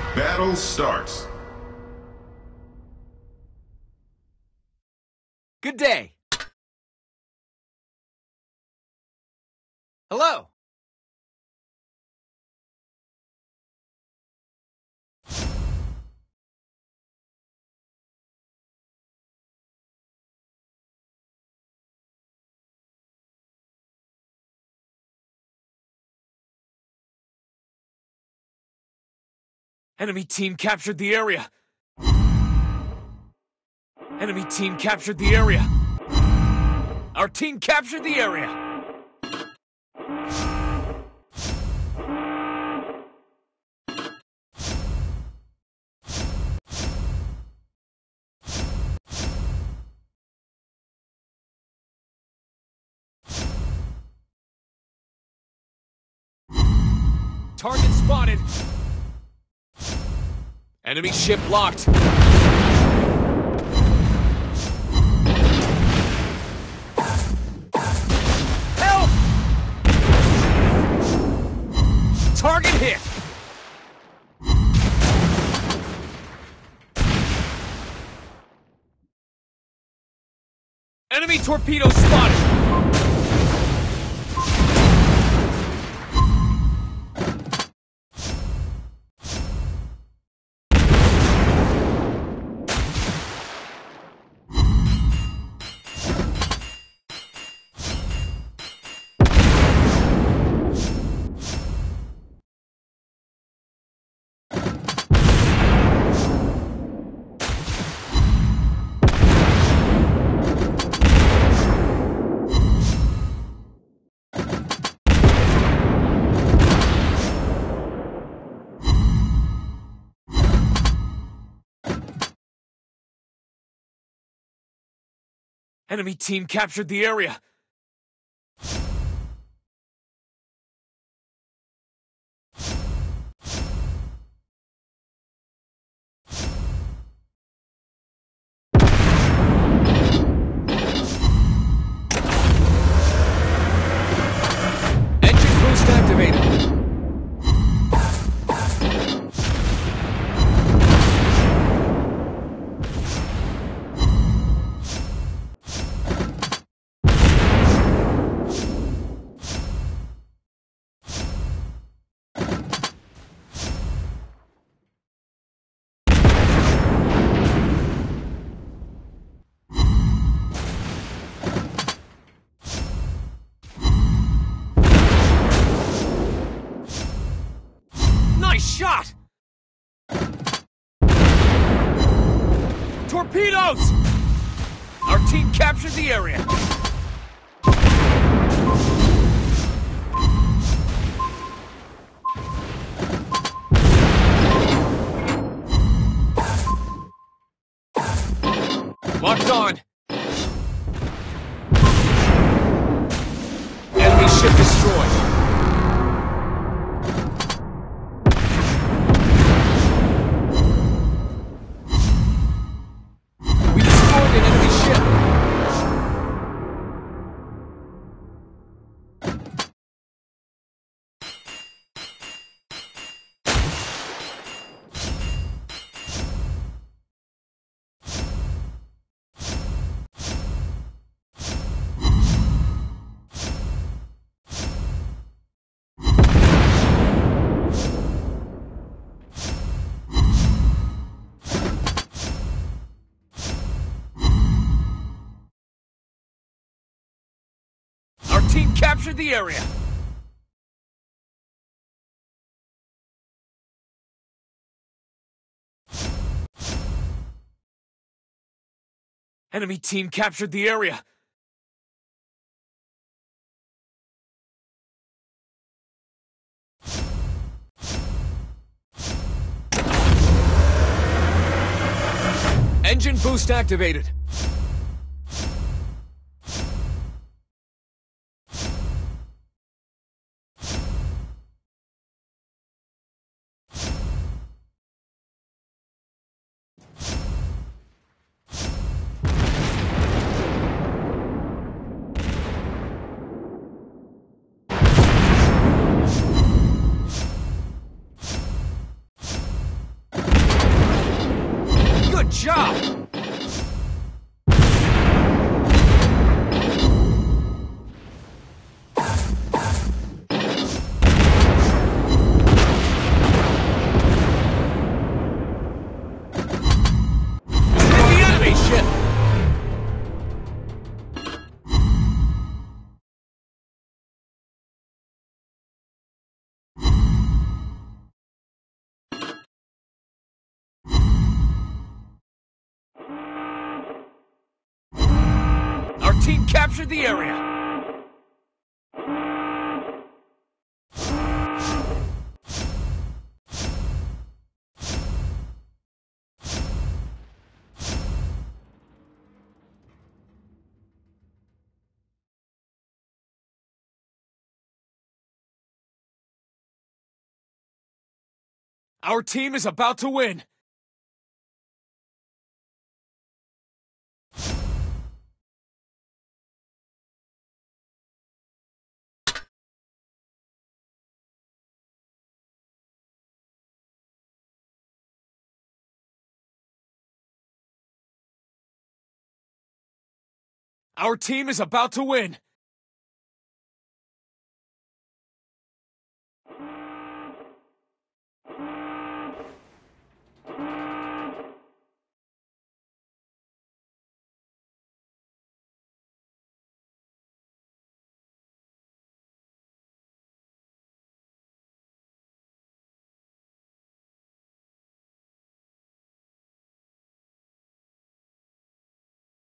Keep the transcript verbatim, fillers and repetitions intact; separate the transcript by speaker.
Speaker 1: Battle starts.
Speaker 2: Good day. Hello. Enemy team captured the area. Enemy team captured the area. Our team captured the area. Target spotted. Enemy ship locked. Help! Target hit. Enemy torpedo spotted. Enemy team captured the area. Engine boost activated. Nice shot! Torpedoes! Our team captured the area. Locked on. Enemy ship destroyed. Team captured the area. Enemy team captured the area. Engine boost activated. job! Our team captured the area! Our team is about to win! Our team is about to win!